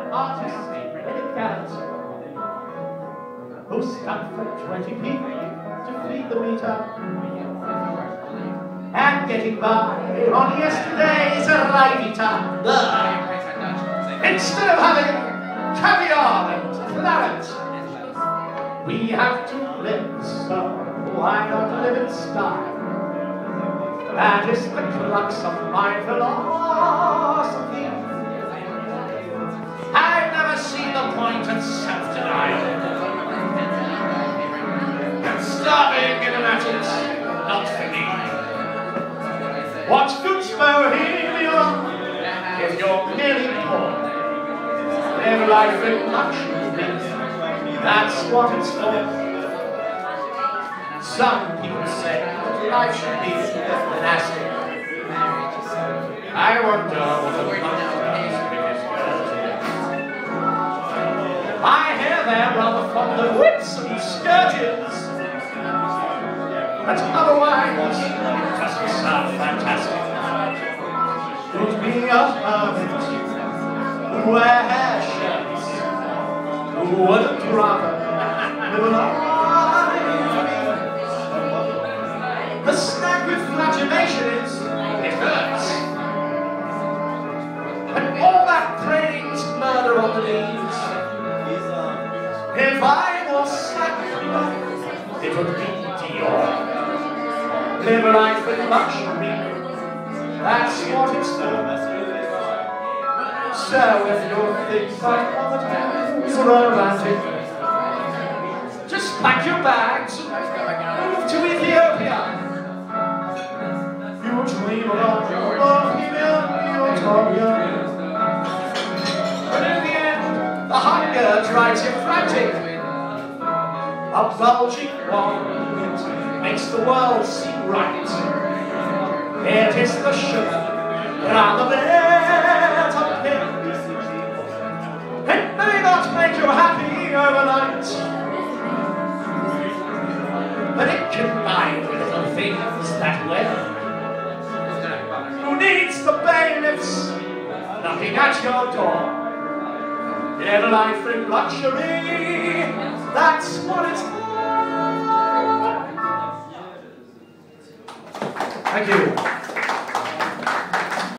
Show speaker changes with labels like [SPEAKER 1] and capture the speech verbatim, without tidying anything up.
[SPEAKER 1] artists, really gallant, who stand for twenty people to feed the meter, and getting by on yesterday's arrivita. Instead of having caviar and claret, we have to live, so why not live in style? That is the crux of my philosophy. I've never seen the point in self-denial. And starving in a matches, not for me. What's good's bohemia if you're merely poor? Live life in luxury, that's what it's for. Some people say life should be monastic. I wonder what a monk does with his virgins. I hear they're rather fond of whips and scourges, but otherwise it doesn't sound fantastic. Would be a hermit who wear hair shirts, who wouldn't rather live alone. The snag with flagellation is, it hurts. And all that praise murder on the knees. If I was slack, it would be Dior. Live life in luxury, that's what it's for. So if you think like poverty is romantic, just pack your bags and move to Ethiopia. You dream of bohemian utopia, but in the end, the hunger drives you frantic. A bulging wall makes the world seem right. It is the sugar and the bitter pill. It may not make you happy overnight, but it can buy you little things that will. Who needs the bailiffs knocking at your door? Live life in luxury, that's what it's for. Thank you.